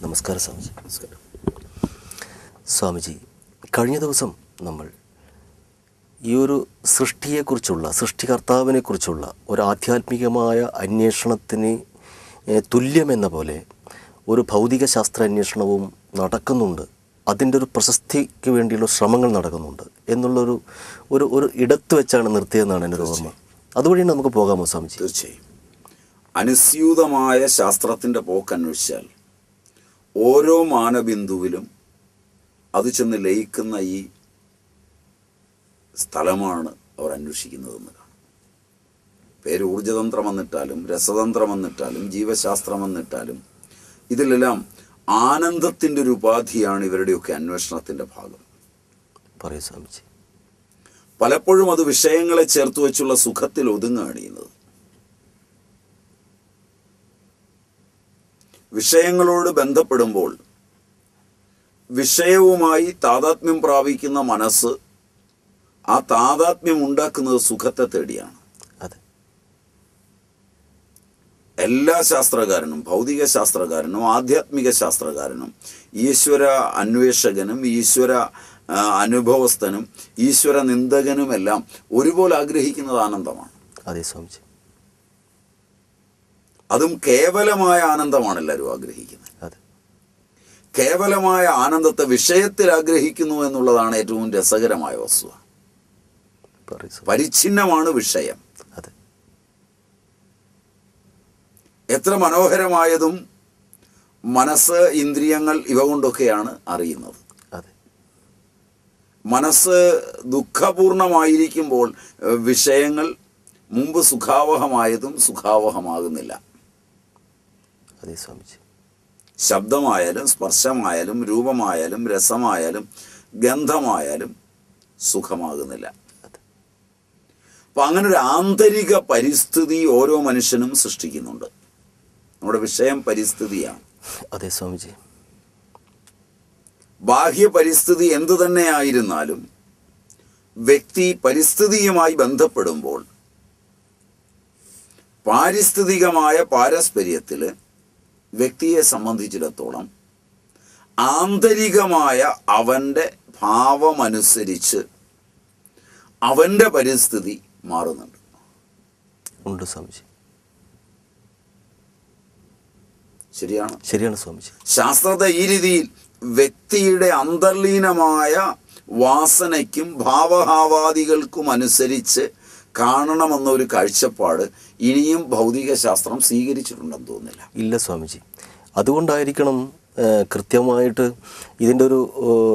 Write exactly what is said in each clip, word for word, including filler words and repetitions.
നമസ്കാരം സ്വാമിജി. നമസ്കാരം സ്വാമിജി. കഴിഞ്ഞ ദിവസം നമ്മൾ ഈ ഒരു സൃഷ്ടിയെക്കുറിച്ചുള്ള, സൃഷ്ടികർത്താവിനെക്കുറിച്ചുള്ള ഒരു ആധ്യാത്മികമായ അന്വേഷണത്തിന് തുല്യമെന്ന പോലെ ഒരു ഭൗതിക ശാസ്ത്ര അന്വേഷണവും നടക്കുന്നുണ്ട്, അതിൻ്റെ ഒരു പ്രശസ്തിക്ക് വേണ്ടിയുള്ള ശ്രമങ്ങൾ നടക്കുന്നുണ്ട് എന്നുള്ളൊരു ഒരു ഒരു ഇടത്ത് വെച്ചാണ് നിർത്തിയതെന്നാണ് എൻ്റെ ഒരു ഓർമ്മ. അതുവഴി നമുക്ക് പോകാമോ സ്വാമിജി? തീർച്ചയായും. അനുസ്യൂതമായ ശാസ്ത്രത്തിൻ്റെ പോക്ക് അന്വേഷിച്ചാൽ ഓരോ മാനബിന്ദുവിലും അത് ചെന്ന് ലയിക്കുന്ന ഈ സ്ഥലമാണ് അവർ അന്വേഷിക്കുന്നതെന്ന് കാണും. പേര് ഊർജതന്ത്രം എന്നിട്ടാലും രസതന്ത്രം എന്നിട്ടാലും ജീവശാസ്ത്രം എന്നിട്ടാലും ഇതിലെല്ലാം ആനന്ദത്തിൻ്റെ ഒരു ഉപാധിയാണ് ഇവരുടെയൊക്കെ അന്വേഷണത്തിൻ്റെ ഭാഗം. പറയൂ സ്വാമിജി. പലപ്പോഴും അത് വിഷയങ്ങളെ ചേർത്ത് വെച്ചുള്ള സുഖത്തിൽ ഒതുങ്ങുകയാണ് ചെയ്യുന്നത്. വിഷയങ്ങളോട് ബന്ധപ്പെടുമ്പോൾ വിഷയവുമായി താതാത്മ്യം പ്രാപിക്കുന്ന മനസ്സ് ആ താതാത്മ്യം ഉണ്ടാക്കുന്നത് സുഖത്തെ തേടിയാണ്. എല്ലാ ശാസ്ത്രകാരനും, ഭൗതിക ശാസ്ത്രകാരനും ആധ്യാത്മിക ശാസ്ത്രകാരനും ഈശ്വര അന്വേഷകനും ഈശ്വര അനുഭവസ്ഥനും ഈശ്വര നിന്ദകനുമെല്ലാം ഒരുപോലെ ആഗ്രഹിക്കുന്നത് ആനന്ദമാണ്. അതെ സ്വാമിജി. അതും കേവലമായ ആനന്ദമാണ് എല്ലാവരും ആഗ്രഹിക്കുന്നത്. കേവലമായ ആനന്ദത്തെ വിഷയത്തിൽ ആഗ്രഹിക്കുന്നു എന്നുള്ളതാണ് ഏറ്റവും രസകരമായ വസ്തുത. പരിച്ഛിന്നമാണ് വിഷയം. എത്ര മനോഹരമായതും മനസ്സ്, ഇന്ദ്രിയങ്ങൾ ഇവ കൊണ്ടൊക്കെയാണ് അറിയുന്നത്. മനസ്സ് ദുഃഖപൂർണമായിരിക്കുമ്പോൾ വിഷയങ്ങൾ മുമ്പ് സുഖാവഹമായതും സുഖാവഹമാകുന്നില്ല. അതെ സ്വാമിജി. ശബ്ദമായാലും സ്പർശമായാലും രൂപമായാലും രസമായാലും ഗന്ധമായാലും സുഖമാകുന്നില്ല. അപ്പം അങ്ങനെ ഒരു ആന്തരിക പരിസ്ഥിതി ഓരോ മനുഷ്യനും സൃഷ്ടിക്കുന്നുണ്ട്. നമ്മുടെ വിഷയം പരിസ്ഥിതിയാണ്. അതെ സ്വാമിജി. ബാഹ്യ പരിസ്ഥിതി എന്തു തന്നെയായിരുന്നാലും വ്യക്തി പരിസ്ഥിതിയുമായി ബന്ധപ്പെടുമ്പോൾ പാരിസ്ഥിതികമായ പാരസ്പര്യത്തിൽ വ്യക്തിയെ സംബന്ധിച്ചിടത്തോളം ആന്തരികമായ അവൻ്റെ ഭാവമനുസരിച്ച് അവൻ്റെ പരിസ്ഥിതി മാറുന്നുണ്ട്. ഉണ്ട് സ്വാമിജി. ശരിയാണ്. ശരിയാണ് സ്വാമിജി. ശാസ്ത്രത്തെ ഈ രീതിയിൽ വ്യക്തിയുടെ അന്തർലീനമായ വാസനയ്ക്കും ഭാവഭാവാദികൾക്കും അനുസരിച്ച് കാണണമെന്നൊരു കാഴ്ചപ്പാട് ഇനിയും ഭൗതിക ശാസ്ത്രം സ്വീകരിച്ചിട്ടുണ്ടെന്ന് തോന്നുന്നില്ല. ഇല്ല സ്വാമിജി. അതുകൊണ്ടായിരിക്കണം കൃത്യമായിട്ട് ഇതിൻ്റെ ഒരു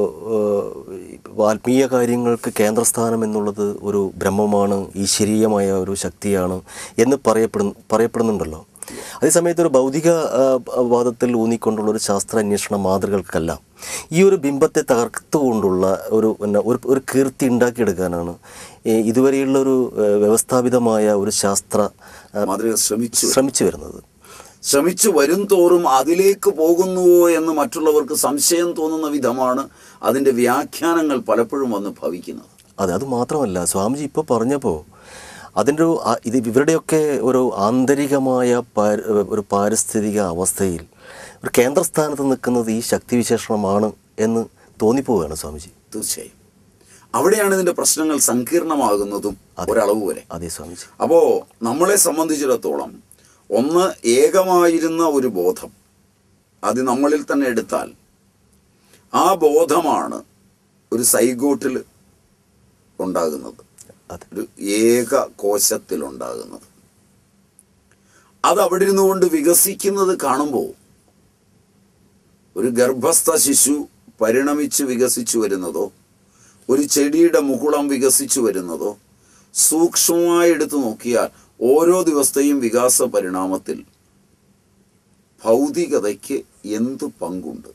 ആത്മീയ കാര്യങ്ങൾക്ക് കേന്ദ്രസ്ഥാനം എന്നുള്ളത് ഒരു ബ്രഹ്മമാണ്, ഈശ്വരീയമായ ഒരു ശക്തിയാണ് എന്ന് പറയപ്പെടുന്നു പറയപ്പെടുന്നുണ്ടല്ലോ. അതേസമയത്ത് ഒരു ഭൗതിക വാദത്തിൽ ഊന്നിക്കൊണ്ടുള്ളൊരു ശാസ്ത്ര അന്വേഷണ മാതൃകൾക്കല്ല ഈ ഒരു ബിംബത്തെ തകർത്തുകൊണ്ടുള്ള ഒരു പിന്നെ ഒരു ഒരു കീർത്തി ഉണ്ടാക്കിയെടുക്കാനാണ് ഇതുവരെയുള്ളൊരു വ്യവസ്ഥാപിതമായ ഒരു ശാസ്ത്ര മാതൃക ശ്രമിച്ചു ശ്രമിച്ചു വരുന്നത്. ശ്രമിച്ചു വരും തോറും അതിലേക്ക് പോകുന്നുവോ എന്ന് മറ്റുള്ളവർക്ക് സംശയം തോന്നുന്ന വിധമാണ് അതിൻ്റെ വ്യാഖ്യാനങ്ങൾ പലപ്പോഴും വന്ന് ഭവിക്കുന്നത്. അതെ, അത് മാത്രമല്ല സ്വാമിജി ഇപ്പോൾ പറഞ്ഞപ്പോൾ അതിൻ്റെ ഒരു ഇത് ഇവരുടെയൊക്കെ ഒരു ആന്തരികമായ ഒരു പാരിസ്ഥിതിക അവസ്ഥയിൽ ഒരു കേന്ദ്രസ്ഥാനത്ത് നിൽക്കുന്നത് ഈ ശക്തിവിശേഷണമാണ് എന്ന് തോന്നിപ്പോവുകയാണ് സ്വാമിജി. തീർച്ചയായും അവിടെയാണ് ഇതിൻ്റെ പ്രശ്നങ്ങൾ സങ്കീർണമാകുന്നതും ഒരളവ് വരെ. അതെ സ്വാമിജി. അപ്പോൾ നമ്മളെ സംബന്ധിച്ചിടത്തോളം ഒന്ന് ഏകമായിരുന്ന ഒരു ബോധം അത് നമ്മളിൽ തന്നെ എടുത്താൽ ആ ബോധമാണ് ഒരു സൈഗോട്ടിൽ ഉണ്ടാകുന്നത്, ഒരു ഏക കോശത്തിലുണ്ടാകുന്നത്. അത് അവിടെ ഇരുന്നുകൊണ്ട് വികസിക്കുന്നത് കാണുമ്പോൾ ഒരു ഗർഭസ്ഥ ശിശു പരിണമിച്ച് വികസിച്ചു വരുന്നതോ ഒരു ചെടിയുടെ മുകുളം വികസിച്ചു വരുന്നതോ സൂക്ഷ്മമായി എടുത്തു നോക്കിയാൽ ഓരോ ദിവസത്തെയും വികാസ പരിണാമത്തിൽ ഭൗതികതയ്ക്ക് എന്ത് പങ്കുണ്ട്?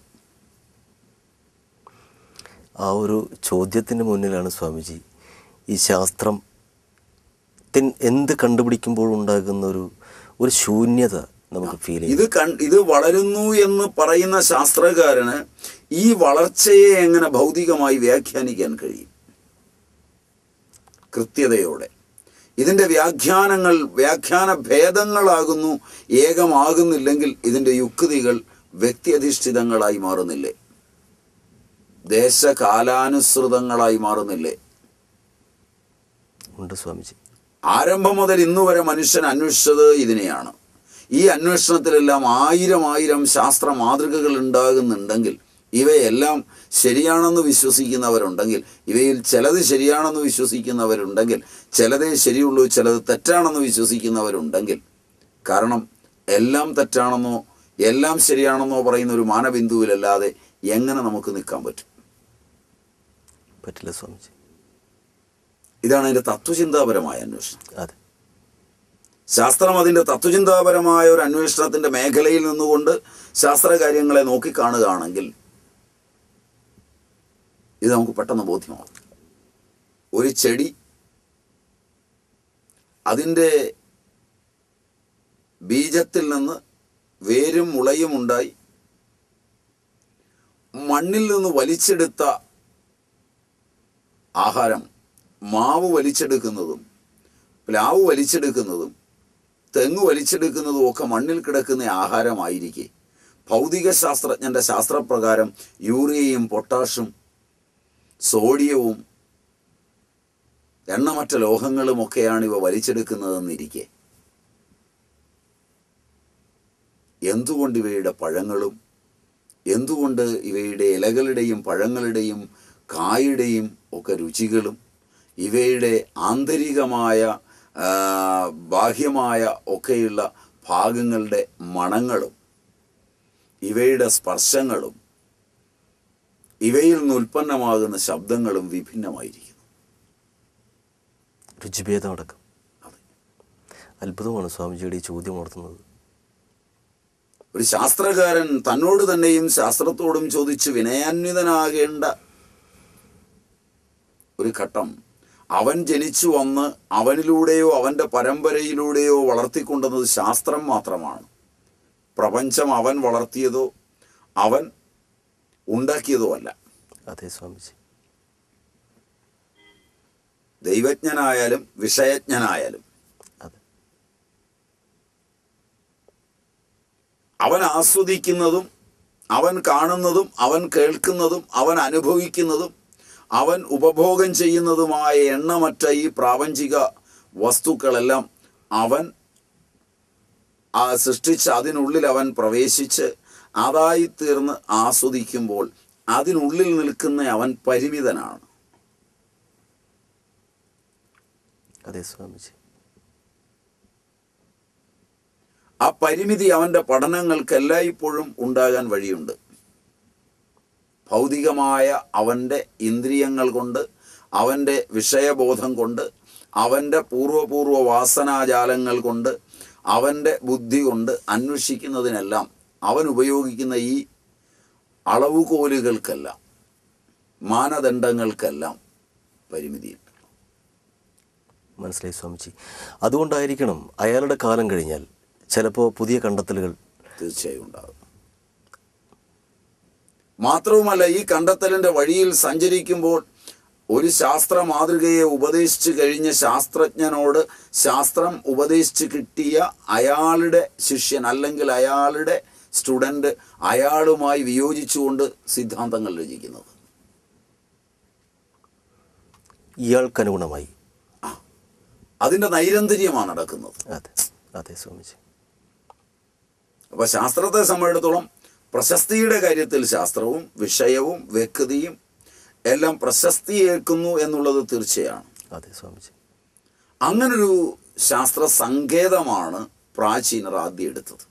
ആ ഒരു ചോദ്യത്തിന് മുന്നിലാണ് സ്വാമിജി ഈ ശാസ്ത്രം എന്ത് കണ്ടുപിടിക്കുമ്പോഴുണ്ടാകുന്ന ഒരു ഒരു ശൂന്യത നമുക്ക് ഫീൽ ചെയ്യും. ഇത് കൺ ഇത് വളരുന്നു എന്ന് പറയുന്ന ശാസ്ത്രകാരന് ഈ വളർച്ചയെ എങ്ങനെ ഭൗതികമായി വ്യാഖ്യാനിക്കാൻ കഴിയും കൃത്യതയോടെ? ഇതിൻ്റെ വ്യാഖ്യാനങ്ങൾ വ്യാഖ്യാന ഭേദങ്ങളാകുന്നു, ഏകമാകുന്നില്ലെങ്കിൽ ഇതിൻ്റെ യുക്തികൾ വ്യക്തിയധിഷ്ഠിതങ്ങളായി മാറുന്നില്ലേ? ദേശകാലാനുസൃതങ്ങളായി മാറുന്നില്ലേ? ഉണ്ട് സ്വാമിജി. ആരംഭം മുതൽ ഇന്നു വരെ മനുഷ്യൻ അന്വേഷിച്ചത് ഇതിനെയാണ്. ഈ അന്വേഷണത്തിലെല്ലാം ആയിരം ആയിരം ശാസ്ത്ര മാതൃകകൾ ഉണ്ടാകുന്നുണ്ടെങ്കിൽ, ഇവയെല്ലാം ശരിയാണെന്ന് വിശ്വസിക്കുന്നവരുണ്ടെങ്കിൽ, ഇവയിൽ ചിലത് ശരിയാണെന്ന് വിശ്വസിക്കുന്നവരുണ്ടെങ്കിൽ, ചിലതേ ശരിയുള്ളൂ ചിലത് തെറ്റാണെന്ന് വിശ്വസിക്കുന്നവരുണ്ടെങ്കിൽ, കാരണം എല്ലാം തെറ്റാണെന്നോ എല്ലാം ശരിയാണെന്നോ പറയുന്ന ഒരു മാനബിന്ദുവിലല്ലാതെ എങ്ങനെ നമുക്ക് നിൽക്കാൻ പറ്റും? പറ്റില്ല സ്വാമിജി. ഇതാണ് അതിൻ്റെ തത്വചിന്താപരമായ അന്വേഷണം. അതെ, ശാസ്ത്രം അതിൻ്റെ തത്വചിന്താപരമായ ഒരു അന്വേഷണത്തിൻ്റെ മേഖലയിൽ നിന്നുകൊണ്ട് ശാസ്ത്രകാര്യങ്ങളെ നോക്കിക്കാണുകയാണെങ്കിൽ ഇത് നമുക്ക് പെട്ടെന്ന് ബോധ്യമാകും. ഒരു ചെടി അതിൻ്റെ ബീജത്തിൽ നിന്ന് വേരും മുളയും ഉണ്ടായി മണ്ണിൽ നിന്ന് വലിച്ചെടുത്ത ആഹാരം, മാവ് വലിച്ചെടുക്കുന്നതും പ്ലാവ് വലിച്ചെടുക്കുന്നതും തെങ്ങ് വലിച്ചെടുക്കുന്നതും ഒക്കെ മണ്ണിൽ കിടക്കുന്ന ആഹാരമായിരിക്കെ, ഭൗതിക ശാസ്ത്രജ്ഞൻ്റെ ശാസ്ത്രപ്രകാരം യൂറിയയും പൊട്ടാഷും സോഡിയവും എണ്ണമറ്റ ലോഹങ്ങളുമൊക്കെയാണ് ഇവ വലിച്ചെടുക്കുന്നതെന്നിരിക്കെ, എന്തുകൊണ്ട് ഇവയുടെ പഴങ്ങളും എന്തുകൊണ്ട് ഇവയുടെ ഇലകളുടെയും പഴങ്ങളുടെയും കായുടെയും ഒക്കെ രുചികളും ഇവയുടെ ആന്തരികമായ ബാഹ്യമായ ഒക്കെയുള്ള ഭാഗങ്ങളുടെ മണങ്ങളും ഇവയുടെ സ്പർശങ്ങളും ഇവയിൽ നിന്ന് ഉൽപ്പന്നമാകുന്ന ശബ്ദങ്ങളും വിഭിന്നമായിരിക്കുന്നു? രുചിഭേദം അടക്കം. അത്ഭുതമാണ് സ്വാമിജിയുടെ ഈ ചോദ്യം ഓർത്തുന്നത്. ഒരു ശാസ്ത്രകാരൻ തന്നോട് തന്നെയും ശാസ്ത്രത്തോടും ചോദിച്ച് വിനയാന്വിതനാകേണ്ട ഒരു ഘട്ടം, അവൻ ജനിച്ചു വന്ന് അവനിലൂടെയോ അവൻ്റെ പരമ്പരയിലൂടെയോ വളർത്തിക്കൊണ്ടുവന്നത് ശാസ്ത്രം മാത്രമാണ്. പ്രപഞ്ചം അവൻ വളർത്തിയതോ അവൻ ഉണ്ടാക്കിയതോ അല്ല. അതെ സ്വാമിജി. ദൈവജ്ഞനായാലും വിഷയജ്ഞനായാലും അവൻ ആസ്വദിക്കുന്നതും അവൻ കാണുന്നതും അവൻ കേൾക്കുന്നതും അവൻ അനുഭവിക്കുന്നതും അവൻ ഉപഭോഗം ചെയ്യുന്നതുമായ എണ്ണമറ്റ ഈ പ്രാപഞ്ചിക വസ്തുക്കളെല്ലാം അവൻ ആ സൃഷ്ടിച്ച് അതിനുള്ളിൽ അവൻ പ്രവേശിച്ച് അതായിത്തീർന്ന് ആസ്വദിക്കുമ്പോൾ അതിനുള്ളിൽ നിൽക്കുന്ന അവൻ പരിമിതനാണ്. അതെ സ്വാമിജി. ആ പരിമിതി അവൻ്റെ പഠനങ്ങൾക്ക് എല്ലായ്പ്പോഴും ഉണ്ടാകാൻ വഴിയുണ്ട്. ഭൗതികമായ അവൻ്റെ ഇന്ദ്രിയങ്ങൾ കൊണ്ട്, അവൻ്റെ വിഷയബോധം കൊണ്ട്, അവൻ്റെ പൂർവപൂർവ വാസനാജാലങ്ങൾ കൊണ്ട്, അവൻ്റെ ബുദ്ധി കൊണ്ട് അന്വേഷിക്കുന്നതിനെല്ലാം അവൻ ഉപയോഗിക്കുന്ന ഈ അളവുകോലുകൾക്കെല്ലാം മാനദണ്ഡങ്ങൾക്കെല്ലാം പരിമിതിയുണ്ട്. മനസ്സിലായി സ്വാമിജി. അതുകൊണ്ടായിരിക്കണം അയാളുടെ കാലം കഴിഞ്ഞാൽ ചിലപ്പോൾ പുതിയ കണ്ടെത്തലുകൾ തീർച്ചയായും ഉണ്ടാകും. മാത്രവുമല്ല, ഈ കണ്ടെത്തലിൻ്റെ വഴിയിൽ സഞ്ചരിക്കുമ്പോൾ ഒരു ശാസ്ത്ര മാതൃകയെ ഉപദേശിച്ചു കഴിഞ്ഞ ശാസ്ത്രജ്ഞനോട് ശാസ്ത്രം ഉപദേശിച്ച് കിട്ടിയ അയാളുടെ ശിഷ്യൻ അല്ലെങ്കിൽ അയാളുടെ സ്റ്റുഡൻ്റ് അയാളുമായി വിയോജിച്ചുകൊണ്ട് സിദ്ധാന്തങ്ങൾ രചിക്കുന്നത് ഇയാൾക്കനുഗുണമായി അതിൻ്റെ നൈരന്തര്യമാണ് നടക്കുന്നത്. അതെ അതെ സ്വാമിജി. അപ്പോൾ ശാസ്ത്രത്തെ സംബന്ധിച്ചിടത്തോളം പ്രശസ്തിയുടെ കാര്യത്തിൽ ശാസ്ത്രവും വിഷയവും വ്യക്തിയും എല്ലാം പ്രശസ്തിയേൽക്കുന്നു എന്നുള്ളത് തീർച്ചയാണ്. അതെ സ്വാമിജി. അങ്ങനൊരു ശാസ്ത്ര സങ്കേതമാണ് പ്രാചീനർ ആദ്യം എടുത്തത്.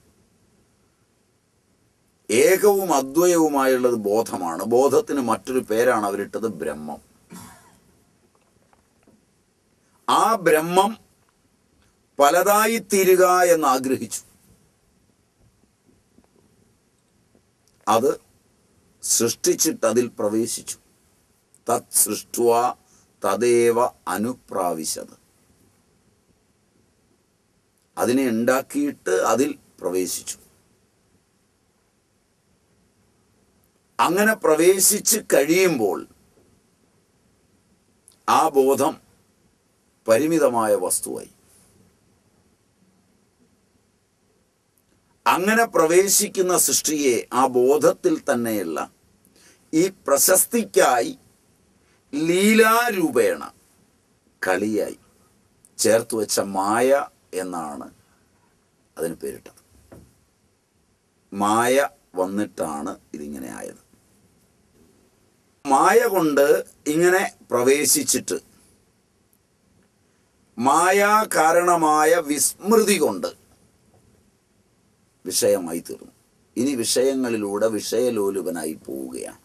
ഏകവും അദ്വയവുമായുള്ളത് ബോധമാണ്. ബോധത്തിന് മറ്റൊരു പേരാണ് അവരിട്ടത് ബ്രഹ്മം. ആ ബ്രഹ്മം പലതായിത്തീരുക എന്ന് ആഗ്രഹിച്ചു. അത് സൃഷ്ടിച്ചിട്ട് അതിൽ പ്രവേശിച്ചു. തത് സൃഷ്ട്വാ തദേവ അനുപ്രാവിശത്. അതിനെ ഉണ്ടാക്കിയിട്ട് അതിൽ പ്രവേശിച്ചു. അങ്ങനെ പ്രവേശിച്ച് കഴിയുമ്പോൾ ആ ബോധം പരിമിതമായ വസ്തുവായി. അങ്ങനെ പ്രവേശിക്കുന്ന സൃഷ്ടിയെ ആ ബോധത്തിൽ തന്നെയുള്ള ഈ പ്രശസ്തിക്കായി ലീലാരൂപേണ കളിയായി ചേർത്ത് വെച്ച മായ എന്നാണ് അതിന് പേരിട്ടത്. മായ വന്നിട്ടാണ് ഇതിങ്ങനെ ആയത്. മായ കൊണ്ട് ഇങ്ങനെ പ്രവേശിച്ചിട്ട് മായാ കാരണമായ വിസ്മൃതി കൊണ്ട് വിഷയമായി തീർന്നു. ഇനി വിഷയങ്ങളിലൂടെ വിഷയലോലുപനായി പോവുകയാണ്.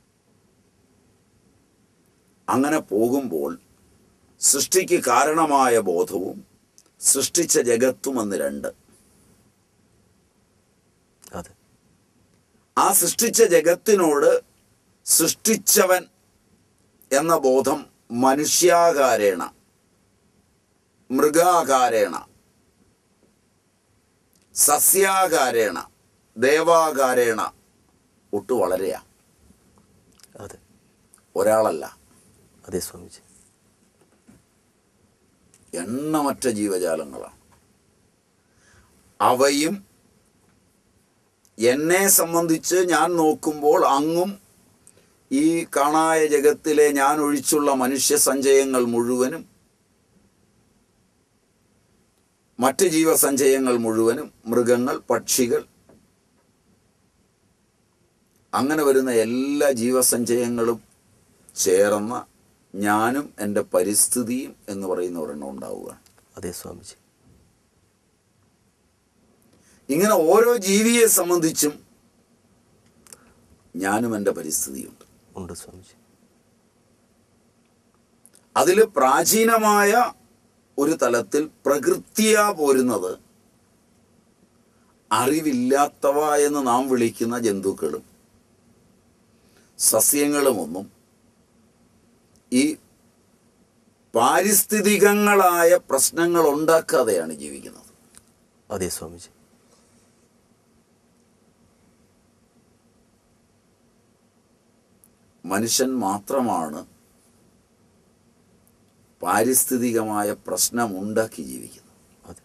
അങ്ങനെ പോകുമ്പോൾ സൃഷ്ടിക്ക് കാരണമായ ബോധവും സൃഷ്ടിച്ച ജഗത്തുമെന്ന് രണ്ട്. അതെ. ആ സൃഷ്ടിച്ച ജഗത്തിനോട് സൃഷ്ടിച്ചവൻ എന്ന ബോധം മനുഷ്യാകാരേണ, മൃഗാകാരേണ, സസ്യാകാരേണ, ദേവാകാരേണ ഒട്ടു വളരെയാ. അതെ. ഒരാളല്ല. അതെ സ്വാമിജി. എണ്ണമറ്റ ജീവജാലങ്ങളാണ്. അവയും എന്നെ സംബന്ധിച്ച് ഞാൻ നോക്കുമ്പോൾ അങ്ങും ഈ കാണായ ജഗത്തിലെ ഞാൻ ഒഴിച്ചുള്ള മനുഷ്യ സഞ്ചയങ്ങൾ മുഴുവനും മറ്റ് ജീവസഞ്ചയങ്ങൾ മുഴുവനും മൃഗങ്ങൾ, പക്ഷികൾ, അങ്ങനെ വരുന്ന എല്ലാ ജീവസഞ്ചയങ്ങളും ചേർന്ന ഞാനും എൻ്റെ പരിസ്ഥിതിയും എന്ന് പറയുന്ന ഒരെണ്ണം ഉണ്ടാവുകയാണ്. അതെ സ്വാമിജി. ഇങ്ങനെ ഓരോ ജീവിയെ സംബന്ധിച്ചും ഞാനും എൻ്റെ പരിസ്ഥിതിയുണ്ട്. ഉണ്ട് സ്വാമിജി. അതിൽ പ്രാചീനമായ ഒരു തലത്തിൽ പ്രകൃതിയാ പോരുന്നത് അറിവില്ലാത്തവ എന്ന് നാം വിളിക്കുന്ന ജന്തുക്കളും സസ്യങ്ങളുമൊന്നും ഈ പാരിസ്ഥിതികങ്ങളായ പ്രശ്നങ്ങൾ ഉണ്ടാക്കാതെയാണ് ജീവിക്കുന്നത്. അതെ സ്വാമിജി. മനുഷ്യൻ മാത്രമാണ് പാരിസ്ഥിതികമായ പ്രശ്നമുണ്ടാക്കി ജീവിക്കുന്നത്. അതെ.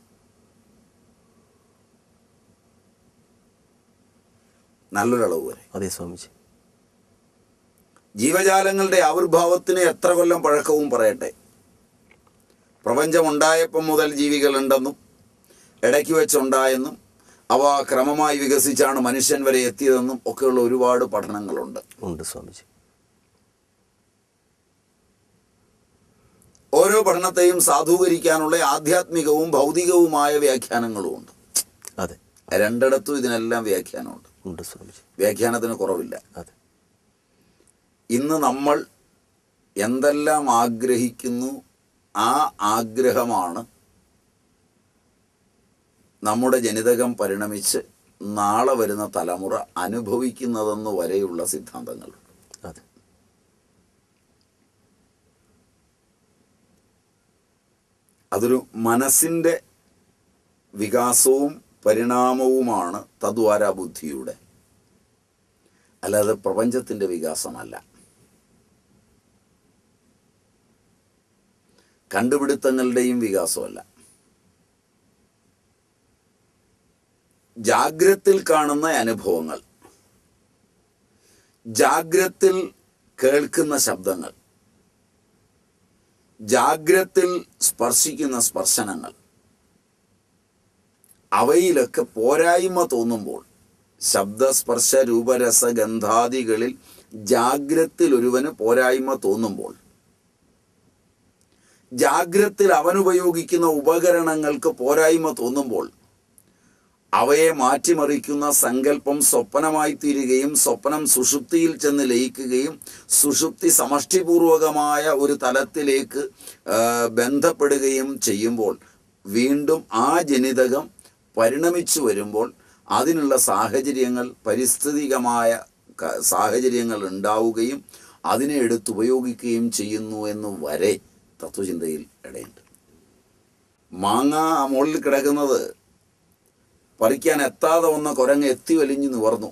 നല്ലൊരളവ് വരെ. അതെ സ്വാമിജി. ജീവജാലങ്ങളുടെ ആവിർഭാവത്തിന് എത്ര കൊല്ലം പഴക്കവും പറയട്ടെ. പ്രപഞ്ചമുണ്ടായപ്പം മുതൽ ജീവികളുണ്ടെന്നും ഇടയ്ക്ക് വെച്ചുണ്ടായെന്നും അവ ക്രമമായി വികസിച്ചാണ് മനുഷ്യൻ വരെ എത്തിയതെന്നും ഒക്കെയുള്ള ഒരുപാട് പഠനങ്ങളുണ്ട്. ഉണ്ട് സ്വാമിജി. ഓരോ പഠനത്തെയും സാധൂകരിക്കാനുള്ള ആധ്യാത്മികവും ഭൗതികവുമായ വ്യാഖ്യാനങ്ങളും ഉണ്ട്. അതെ. രണ്ടിടത്തും ഇതിനെല്ലാം വ്യാഖ്യാനമുണ്ട്. ഉണ്ട് സ്വാമിജി. വ്യാഖ്യാനത്തിന് കുറവില്ല. അതെ. ഇന്ന് നമ്മൾ എന്തെല്ലാം ആഗ്രഹിക്കുന്നു ആ ആഗ്രഹമാണ് നമ്മുടെ ജനിതകം പരിണമിച്ച് നാളെ വരുന്ന തലമുറ അനുഭവിക്കുന്നതെന്ന് വരെയുള്ള സിദ്ധാന്തങ്ങളുണ്ട്. അതെ. അതൊരു മനസ്സിൻ്റെ വികാസവും പരിണാമവുമാണ് തദ്വാര ബുദ്ധിയുടെ, അല്ലാതെ പ്രപഞ്ചത്തിൻ്റെ വികാസമല്ല. കണ്ടുപിടുത്തങ്ങളുടെയും വികാസമല്ല. ജാഗ്രത്തിൽ കാണുന്ന അനുഭവങ്ങൾ, ജാഗ്രത്തിൽ കേൾക്കുന്ന ശബ്ദങ്ങൾ, ജാഗ്രത്തിൽ സ്പർശിക്കുന്ന സ്പർശനങ്ങൾ, അവയിലൊക്കെ പോരായ്മ തോന്നുമ്പോൾ, ശബ്ദസ്പർശ രൂപരസ ഗന്ധാദികളിൽ ജാഗ്രത്തിൽ ഒരുവന് പോരായ്മ തോന്നുമ്പോൾ, ജാഗ്രത്തിൽ അവനുപയോഗിക്കുന്ന ഉപകരണങ്ങൾക്ക് പോരായ്മ തോന്നുമ്പോൾ, അവയെ മാറ്റിമറിക്കുന്ന സങ്കല്പം സ്വപ്നമായി തീരുകയും സ്വപ്നം സുഷുപ്തിയിൽ ചെന്ന് ലയിക്കുകയും സുഷുപ്തി സമഷ്ടിപൂർവകമായ ഒരു തലത്തിലേക്ക് ബന്ധപ്പെടുകയും ചെയ്യുമ്പോൾ വീണ്ടും ആ ജനിതകം പരിണമിച്ചു വരുമ്പോൾ അതിനുള്ള സാഹചര്യങ്ങൾ, പരിസ്ഥിതികമായ സാഹചര്യങ്ങൾ ഉണ്ടാവുകയും അതിനെ എടുത്തുപയോഗിക്കുകയും ചെയ്യുന്നു എന്ന് വരെ തത്വചിന്തയിൽ ഇടയുണ്ട്. മാങ്ങ മുകളിൽ കിടക്കുന്നത് പറിക്കാൻ എത്താതെ വന്ന കുരങ്ങ് എത്തി വലിഞ്ഞ് നിവർന്നു.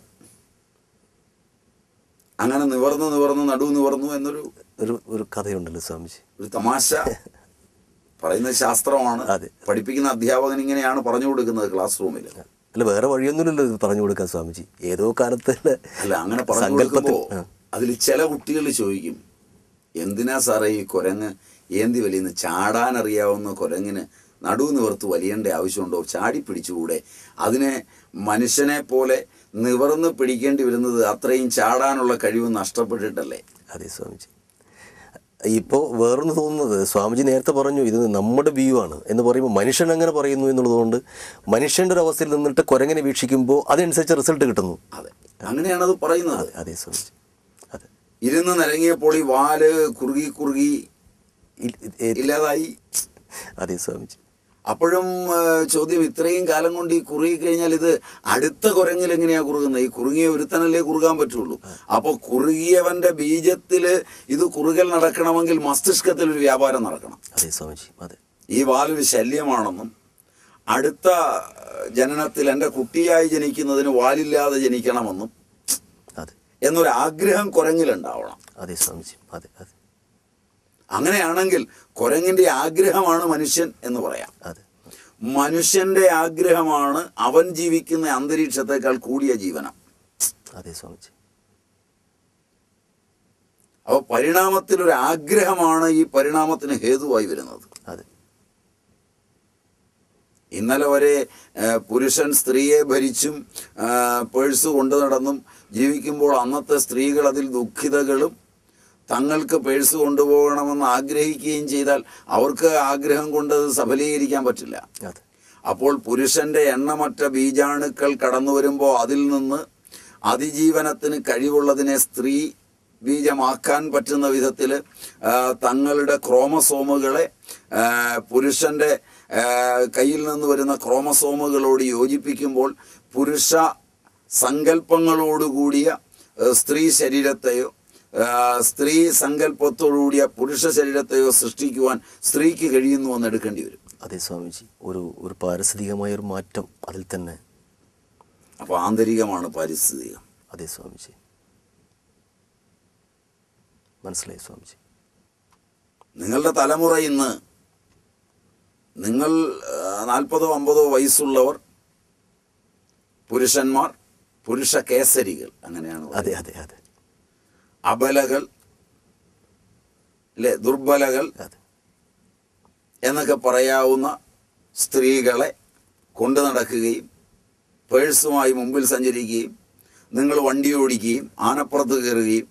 അങ്ങനെ നിവർന്ന് നിവർന്ന് നടു നിവർന്നു എന്നൊരു ഒരു ഒരു കഥയുണ്ടല്ലോ സ്വാമിജി. ഒരു തമാശ പറയുന്ന ശാസ്ത്രമാണ്. പഠിപ്പിക്കുന്ന അധ്യാപകൻ ഇങ്ങനെയാണ് പറഞ്ഞു കൊടുക്കുന്നത് ക്ലാസ് റൂമിൽ. അല്ല വേറെ വഴിയൊന്നുമില്ലല്ലോ ഇത് പറഞ്ഞു കൊടുക്കാൻ സ്വാമിജി. ഏതോ കാലത്ത് അല്ല അങ്ങനെ പറഞ്ഞു കൊടുക്കുമ്പോൾ അതിൽ ചില കുട്ടികൾ ചോദിക്കും, എന്തിനാ സാറേ ഈ കുരങ്ങ് ഏന്തി വലിയുന്ന? ചാടാനറിയാവുന്ന കുരങ്ങിന് നടുവ് നിവർത്ത് വലിയേണ്ട ആവശ്യമുണ്ടോ? ചാടി പിടിച്ചുകൂടെ? അതിനെ മനുഷ്യനെ പോലെ നിവർന്ന് പിടിക്കേണ്ടി വരുന്നത് അത്രയും ചാടാനുള്ള കഴിവ് നഷ്ടപ്പെട്ടിട്ടല്ലേ? അതെ സ്വാമിജി. ഇപ്പോൾ വേറൊന്ന് തോന്നുന്നത്, സ്വാമിജി നേരത്തെ പറഞ്ഞു ഇത് നമ്മുടെ വ്യൂ ആണ് എന്ന് പറയുമ്പോൾ മനുഷ്യൻ അങ്ങനെ പറയുന്നു എന്നുള്ളതുകൊണ്ട് മനുഷ്യൻ്റെ ഒരു അവസ്ഥയിൽ നിന്നിട്ട് കുരങ്ങനെ വീക്ഷിക്കുമ്പോൾ അതിനനുസരിച്ച് റിസൾട്ട് കിട്ടുന്നു. അതെ, അങ്ങനെയാണ് അത് പറയുന്നത്. അതെ സ്വാമിജി. അതെ, ഇരുന്ന് നിരങ്ങിയപ്പോൾ ഈ വാല് കുറുകി കുറുകി ഇല്ലാതായി. അതെ സ്വാമിജി. അപ്പോഴും ചോദ്യം, ഇത്രയും കാലം കൊണ്ട് ഈ കുറുകി കഴിഞ്ഞാൽ ഇത് അടുത്ത കുരങ്ങിൽ എങ്ങനെയാ കുറുകുന്നത്? ഈ കുറുകിയ ഒരുത്തനല്ലേ കുറുകാൻ പറ്റുള്ളൂ. അപ്പോൾ കുറുകിയവന്റെ ബീജത്തില് ഇത് കുറുകൽ നടക്കണമെങ്കിൽ മസ്തിഷ്കത്തിൽ ഒരു വ്യാപാരം നടക്കണം. അതെ സ്വാമിജി. അതെ, ഈ വാലൊരു ശല്യമാണെന്നും അടുത്ത ജനനത്തിൽ എൻ്റെ കുട്ടിയായി ജനിക്കുന്നതിന് വാലില്ലാതെ ജനിക്കണമെന്നും അതെ എന്നൊരു ആഗ്രഹം കുരങ്ങിലുണ്ടാവണം. അതെ സ്വാമിജി. അതെ അതെ അങ്ങനെയാണെങ്കിൽ കുരങ്ങിന്റെ ആഗ്രഹമാണ് മനുഷ്യൻ എന്ന് പറയാം. അതെ, മനുഷ്യന്റെ ആഗ്രഹമാണ് അവൻ ജീവിക്കുന്ന അന്തരീക്ഷത്തെക്കാൾ കൂടിയ ജീവനം. അതെ സ്വാമിജി. അപ്പോൾ പരിണാമത്തിലൊരു ആഗ്രഹമാണ് ഈ പരിണാമത്തിന് ഹേതുവായി വരുന്നത്. അതെ, ഇന്നലെ വരെ പുരുഷൻ സ്ത്രീയെ ഭരിച്ചും പേഴ്സ് കൊണ്ടു നടന്നും ജീവിക്കുമ്പോൾ അന്നത്തെ സ്ത്രീകൾ അതിൽ ദുഃഖിതകളും തങ്ങൾക്ക് പേഴ്സ് കൊണ്ടുപോകണമെന്ന് ആഗ്രഹിക്കുകയും ചെയ്താൽ അവർക്ക് ആഗ്രഹം കൊണ്ട് അത് സഫലീകരിക്കാൻ പറ്റില്ല. അപ്പോൾ പുരുഷന്റെ എണ്ണമറ്റ ബീജാണുക്കൾ കടന്നു വരുമ്പോൾ അതിൽ നിന്ന് അതിജീവനത്തിന് കഴിവുള്ളതിനെ സ്ത്രീ ബീജമാക്കാൻ പറ്റുന്ന വിധത്തിൽ തങ്ങളുടെ ക്രോമസോമുകളെ പുരുഷന്റെ കയ്യിൽ നിന്ന് വരുന്ന ക്രോമസോമുകളോട് യോജിപ്പിക്കുമ്പോൾ പുരുഷ സങ്കല്പങ്ങളോടുകൂടിയ സ്ത്രീ ശരീരത്തെയോ സ്ത്രീ സങ്കല്പത്തോടുകൂടിയ പുരുഷ ശരീരത്തെയോ സൃഷ്ടിക്കുവാൻ സ്ത്രീക്ക് കഴിയുന്നു എന്ന് എടുക്കേണ്ടി വരും. അതെ സ്വാമിജി. ഒരു ഒരു പാരിസ്ഥിതികമായ ഒരു മാറ്റം അതിൽ തന്നെ. അപ്പോൾ ആന്തരികമാണ് പാരിസ്ഥിതികം. അതെ സ്വാമിജി, മനസ്സിലായി സ്വാമിജി. നിങ്ങളുടെ തലമുറ ഇന്ന് നിങ്ങൾ നാൽപ്പതോ അമ്പതോ വയസ്സുള്ളവർ പുരുഷന്മാർ, പുരുഷ കേസരികൾ, അങ്ങനെയാണ്. അതെ അതെ അതെ അബലകൾ അല്ലെ, ദുർബലകൾ എന്നൊക്കെ പറയാവുന്ന സ്ത്രീകളെ കൊണ്ടു നടക്കുകയും പേഴ്സുമായി മുമ്പിൽ സഞ്ചരിക്കുകയും നിങ്ങൾ വണ്ടി ഓടിക്കുകയും ആനപ്പുറത്ത് കയറുകയും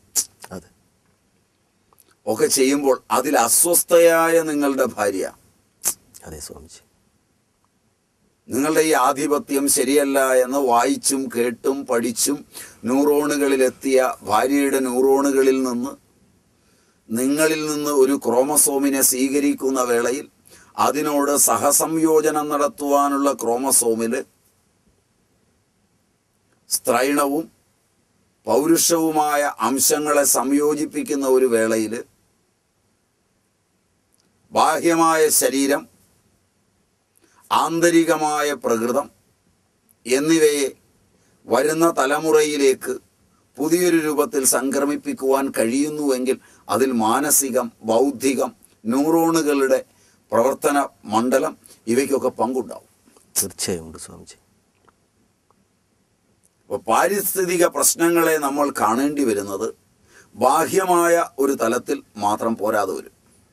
ഒക്കെ ചെയ്യുമ്പോൾ അതിൽ അസ്വസ്ഥയായ നിങ്ങളുടെ ഭാര്യ, അതെ സ്വാമിജി, നിങ്ങളുടെ ഈ ആധിപത്യം ശരിയല്ല എന്ന് വായിച്ചും കേട്ടും പഠിച്ചും ന്യൂറോണുകളിലെത്തിയ ഭാര്യയുടെ ന്യൂറോണുകളിൽ നിന്ന് നിങ്ങളിൽ നിന്ന് ഒരു ക്രോമസോമിനെ സ്വീകരിക്കുന്ന വേളയിൽ അതിനോട് സഹസംയോജനം നടത്തുവാനുള്ള ക്രോമസോമിൽ സ്ത്രൈണവും പൗരുഷവുമായ അംശങ്ങളെ സംയോജിപ്പിക്കുന്ന ഒരു വേളയിൽ ബാഹ്യമായ ശരീരം, ആന്തരികമായ പ്രകൃതം എന്നിവയെ വരുന്ന തലമുറയിലേക്ക് പുതിയൊരു രൂപത്തിൽ സംക്രമിപ്പിക്കുവാൻ കഴിയുന്നുവെങ്കിൽ അതിൽ മാനസികം, ബൗദ്ധികം, ന്യൂറോണുകളുടെ പ്രവർത്തന മണ്ഡലം ഇവയ്ക്കൊക്കെ പങ്കുണ്ടാവും. തീർച്ചയായും ഉണ്ട് സ്വാമിജി. അപ്പോൾ പാരിസ്ഥിതിക പ്രശ്നങ്ങളെ നമ്മൾ കാണേണ്ടി വരുന്നത് ബാഹ്യമായ ഒരു തലത്തിൽ മാത്രം പോരാതെ വരും.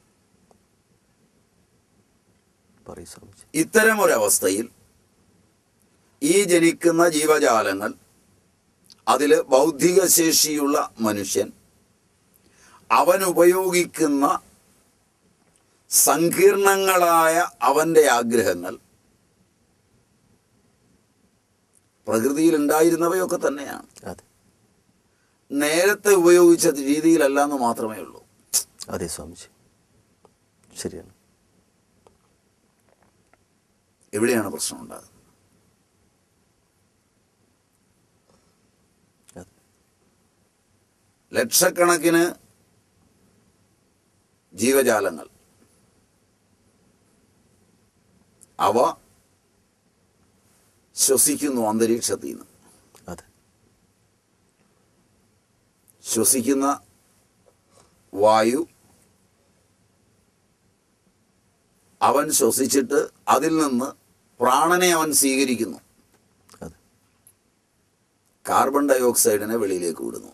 ഇത്തരമൊരവസ്ഥയിൽ ഈ ജനിക്കുന്ന ജീവജാലങ്ങൾ, അതിൽ ബൗദ്ധിക ശേഷിയുള്ള മനുഷ്യൻ, അവൻ ഉപയോഗിക്കുന്ന സങ്കീർണങ്ങളായ അവൻ്റെ ആഗ്രഹങ്ങൾ പ്രകൃതിയിൽ ഉണ്ടായിരുന്നവയൊക്കെ തന്നെയാണ്. നേരത്തെ ഉപയോഗിച്ച രീതിയിലല്ല എന്ന് മാത്രമേ ഉള്ളൂ. അതെ സ്വാമിജി, ശരിയാണ്. എവിടെയാണ് പ്രശ്നം ഉണ്ടാകുന്നത്? ലക്ഷക്കണക്കിന് ജീവജാലങ്ങൾ, അവ ശ്വസിക്കുന്നു അന്തരീക്ഷത്തിൽ നിന്ന്. ശ്വസിക്കുന്ന വായു അവൻ ശ്വസിച്ചിട്ട് അതിൽ നിന്ന് പ്രാണനെ അവൻ സ്വീകരിക്കുന്നു. കാർബൺ ഡൈ ഓക്സൈഡിനെ വെളിയിലേക്ക് വിടുന്നു.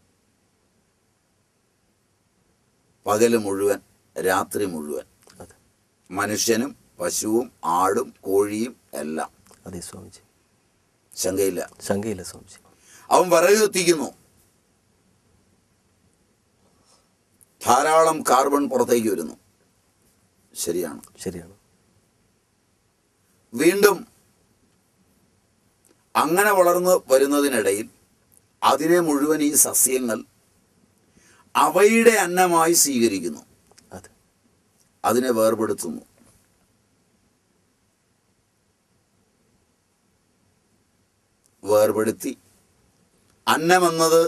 പകല് മുഴുവൻ, രാത്രി മുഴുവൻ. അതെ. മനുഷ്യനും പശുവും ആടും കോഴിയും എല്ലാം. അതെ സ്വാമിജി. ശങ്കയില്ല, ശങ്കയില്ല സ്വാമിജി. അവൻ വിറക് കത്തിക്കുന്നു, ധാരാളം കാർബൺ പുറത്തേക്ക് വരുന്നു. ശരിയാണ്, ശരിയാണ്. വീണ്ടും അങ്ങനെ വളർന്നു വരുന്നതിനിടയിൽ അതിനെ മുഴുവൻ ഈ സസ്യങ്ങൾ അവയുടെ അന്നമായി സ്വീകരിക്കുന്നു. അതെ. അതിനെ വേർപെടുത്തുന്നു. വേർപെടുത്തി അന്നമെന്നത്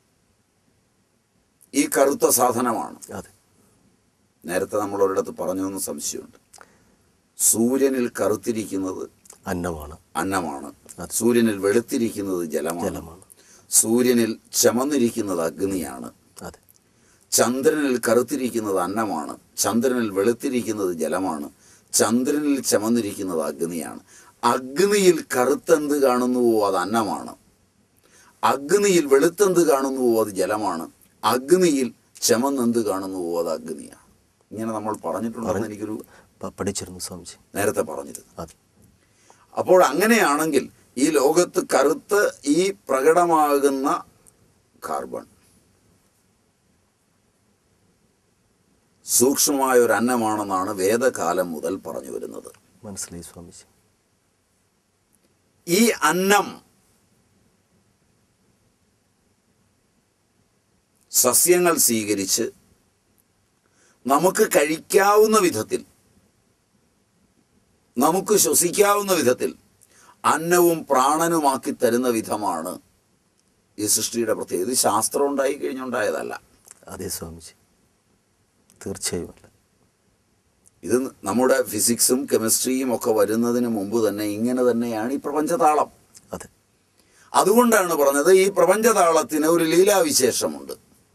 ഈ കറുത്ത സാധനമാണ്. അതെ. നേരത്തെ നമ്മൾ ഒരിടത്ത് പറഞ്ഞൊന്ന് സംശയമുണ്ട്. സൂര്യനിൽ കറുത്തിരിക്കുന്നത് അന്നമാണ്. അന്നമാണ്. സൂര്യനിൽ വെളുത്തിരിക്കുന്നത് ജലമാണ്. ജലമാണ്. സൂര്യനിൽ ചമന്നിരിക്കുന്നത് അഗ്നിയാണ്. അതെ. ചന്ദ്രനിൽ കറുത്തിരിക്കുന്നത് അന്നമാണ്. ചന്ദ്രനിൽ വെളുത്തിരിക്കുന്നത് ജലമാണ്. ചന്ദ്രനിൽ ചമന്നിരിക്കുന്നത് അഗ്നിയാണ്. അഗ്നിയിൽ കറുത്തെന്ത് കാണുന്നുവോ അത് അന്നമാണ്. അഗ്നിയിൽ വെളുത്തെന്ത് കാണുന്നുവോ അത് ജലമാണ്. അഗ്നിയിൽ ചമന്നെന്ത് കാണുന്നുവോ അത് അഗ്നിയാണ്. ഇങ്ങനെ നമ്മൾ പറഞ്ഞിട്ടുണ്ടെന്ന് എനിക്കൊരു പഠിച്ചിരുന്നു സ്വാമിജി, നേരത്തെ പറഞ്ഞിരുന്നു. അതെ. അപ്പോൾ അങ്ങനെയാണെങ്കിൽ ഈ ലോകത്ത് കറുത്ത് ഈ പ്രകടമാകുന്ന കാർബൺ സൂക്ഷ്മമായ ഒരു അന്നമാണെന്നാണ് വേദകാലം മുതൽ പറഞ്ഞു വരുന്നത്. മനസ്സിലായി സ്വാമിജി. ഈ അന്നം സസ്യങ്ങൾ സ്വീകരിച്ച് നമുക്ക് കഴിക്കാവുന്ന വിധത്തിൽ, നമുക്ക് ശ്വസിക്കാവുന്ന വിധത്തിൽ അന്നവും പ്രാണനുമാക്കി തരുന്ന വിധമാണ് ഈ സൃഷ്ടിയുടെ പ്രത്യേകത. ഇത് ശാസ്ത്രം ഉണ്ടായി കഴിഞ്ഞുണ്ടായതല്ല. അതെ സ്വാമിജി, തീർച്ചയായും അല്ല. ഇത് നമ്മുടെ ഫിസിക്സും കെമിസ്ട്രിയും ഒക്കെ വരുന്നതിന് മുമ്പ് തന്നെ ഇങ്ങനെ തന്നെയാണ് ഈ പ്രപഞ്ചതാളം. അതെ. അതുകൊണ്ടാണ് പറഞ്ഞത് ഈ പ്രപഞ്ചതാളത്തിന് ഒരു ലീലാവിശേഷമുണ്ട്.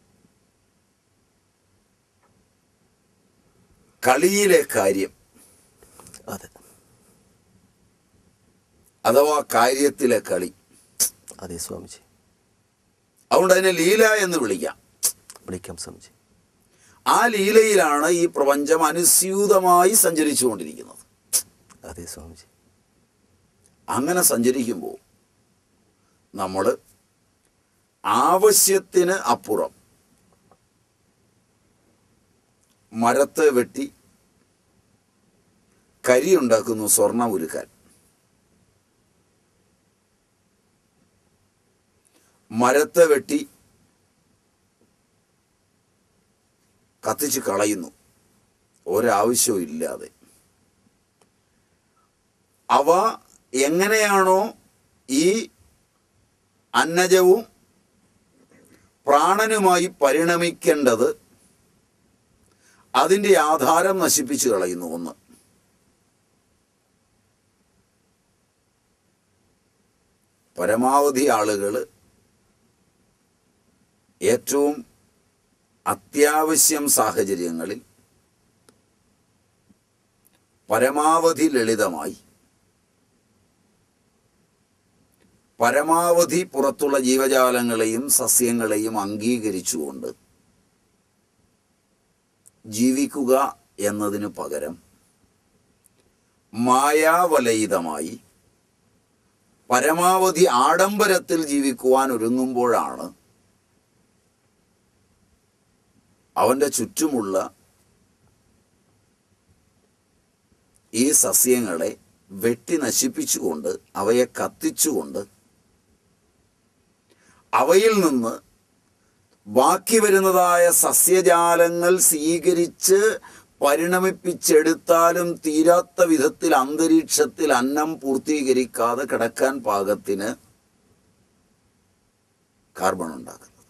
കളിയിലെ കാര്യം, അതെ, അഥവാ കാര്യത്തിലെ കളി. അതെ സ്വാമിജി. അതുകൊണ്ട് അതിനെ ലീല എന്ന് വിളിക്കാം. വിളിക്കാം സ്വാമിജി. ആ ലീലയിലാണ് ഈ പ്രപഞ്ചം അനുസ്യൂതമായി സഞ്ചരിച്ചു കൊണ്ടിരിക്കുന്നത്. അതെ സ്വാമിജി. അങ്ങനെ സഞ്ചരിക്കുമ്പോൾ നമ്മൾ ആവശ്യത്തിന് അപ്പുറം മരത്തെ വെട്ടി കരി ഉണ്ടാക്കുന്നു സ്വർണം ഉരുക്കാൻ. മരത്തെ വെട്ടി കത്തിച്ച് കളയുന്നു ഒരാവശ്യവും ഇല്ലാതെ. അവ എങ്ങനെയാണോ ഈ അന്നജവും പ്രാണനുമായി പരിണമിക്കേണ്ടത് അതിൻ്റെ ആധാരം നശിപ്പിച്ചു കളയുന്നു. ഒന്ന്, പരമാവധി ആളുകൾ ഏറ്റവും അത്യാവശ്യം സാഹചര്യങ്ങളിൽ പരമാവധി ലളിതമായി പരമാവധി പുറത്തുള്ള ജീവജാലങ്ങളെയും സസ്യങ്ങളെയും അംഗീകരിച്ചുകൊണ്ട് ജീവിക്കുക എന്നതിനു പകരം മായാവലയിതമായി പരമാവധി ആഡംബരത്തിൽ ജീവിക്കുവാൻ ഒരുങ്ങുമ്പോഴാണ് അവൻ്റെ ചുറ്റുമുള്ള ഈ സസ്യങ്ങളെ വെട്ടി നശിപ്പിച്ചുകൊണ്ട് അവയെ കത്തിച്ചുകൊണ്ട് അവയിൽ നിന്ന് ബാക്കി വരുന്നതായ സസ്യജാലങ്ങൾ സ്വീകരിച്ച് പരിണമിപ്പിച്ചെടുത്താലും തീരാത്ത വിധത്തിൽ അന്തരീക്ഷത്തിൽ അന്നം പൂർത്തീകരിക്കാതെ കിടക്കാൻ പാകത്തിന് കാർബൺ ഉണ്ടാക്കുന്നത്.